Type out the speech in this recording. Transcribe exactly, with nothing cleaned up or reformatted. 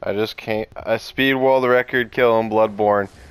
I just can't. I speed world record kill in Bloodborne.